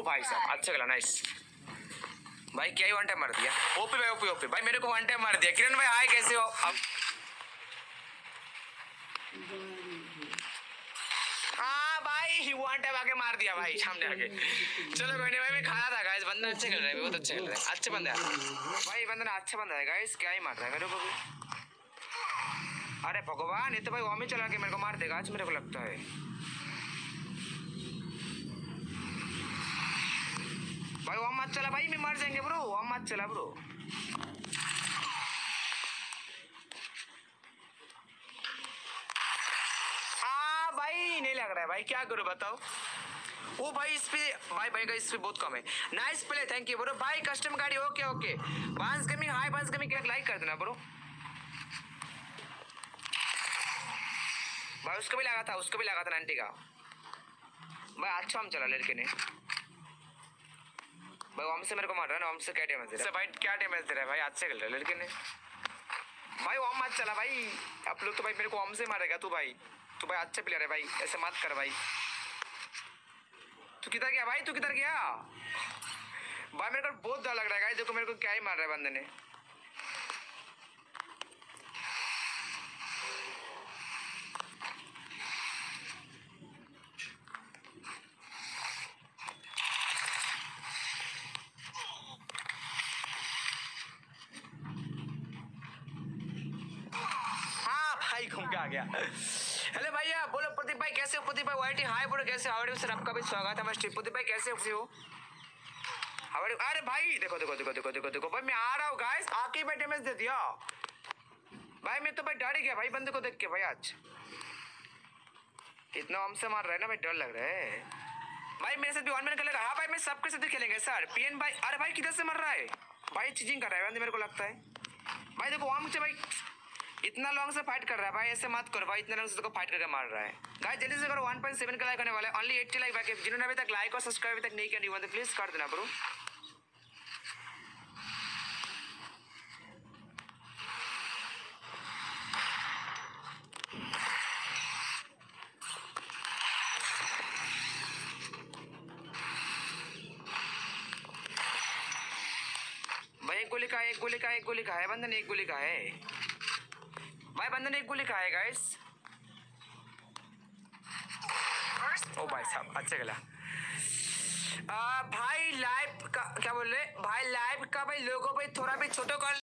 भाई साहब अच्छा खेला, नाइस भाई। क्या ही वन टाइम मार दिया। ओपी भाई, ओपी ओपी भाई, मेरे को वन टाइम मार दिया। किरण भाई हाय, कैसे हो अब? हाँ भाई वन टाइम आके मार दिया भाई, सामने आके। चलो कोई नहीं भाई, मैं खाया था गाइस। बंदा अच्छे खेल रहे हैं, बहुत अच्छे खेल रहे हैं, अच्छे बंदे हैं भाई। बंदा अच्छा बंदा है गाइस, क्या ही मार रहा है मेरे को भी। अरे भगवान, ये तो भाई वॉमी चला के मेरे को मार देगा आज, मेरे को लगता है। भाई वॉम मत चला भाई, मैं मर जाएंगे ब्रो। वॉम मत चला ब्रो। भाई नहीं लग रहा है भाई, क्या करूं बताओ। वो भाई इस पे भाई का इस पे बहुत कम है। Nice play, thank you bro भाई। कस्टम गाड़ी ओके ओके। बांस गेमिंग हाय, बांस गेमिंग एक लाइक कर देना ब्रो भाई। उसको भी लगा था, उसको भी लगा था 90 का भाई। अच्छा हम चला लड़के ने भाई। वम से मेरे को मार रहा है ना, वम से क्या डैमेज दे रहा है भाई, क्या डैमेज दे रहा है भाई। अच्छे खेल रहा है लड़के ने भाई। वम मत चला भाई, आप लोग तो भाई मेरे को वम से मारेगा तू भाई। तू भाई अच्छे प्लेयर है भाई, ऐसे मत कर भाई। तू किधर गया भाई, तू किधर गया भाई। मेरे को बहुत डर लग रहा है। देखो मेरे को क्या ही मार रहा है बंदे ने। हाँ भाई घूम के आ गया। हेलो भैया, बोलो प्रदीप भाई कैसे हो? प्रदीप भाई वाइटी हाय बोलो, कैसे हाउ आर यू सर? आपका भी स्वागत है मस्ती। प्रदीप भाई कैसे हो? अरे भाई देखो देखो देखो देखो देखो देखो भाई, मैं आ रहा हूँ गाइस। आके भाई डैमेज दे दिया भाई। मैं तो भाई डर ही गया भाई बंदे को देख के भाई। आज इतना हमसे मार रहा है ना भाई, डर लग रहा है भाई। मेरे साथ भी 1 मिनट खेलेगा। हाँ भाई मैं सबके साथ खेलेंगे सर। पीएन भाई, अरे भाई किधर से मर रहा है भाई? चीजिंग कर रहा है बंदे मेरे को लगता है भाई। देखो वहां मुझे भाई इतना लॉन्ग से फाइट कर रहा है भाई। ऐसे मत करो भाई, इतना लॉन्ग से तो फाइट करके मार रहा है गाइस। जल्दी से करो, 1.7 का लाइक होने वाला है। ओनली 80 लाइक बाकी। जिन्होंने अभी तक लाइक और सब्सक्राइब अभी तक नहीं किया तो प्लीज कर देना ब्रो। भाई एक गोली का है, एक गोली का है, एक गोली का है बंदन, एक गोली का है भाई। बंदन एक गोली का है गाइस। ओ भाई साहब अच्छा खेला भाई। लाइव का क्या बोल रहे भाई? लाइव का भाई लोगों भाई थोड़ा भी छोटो कर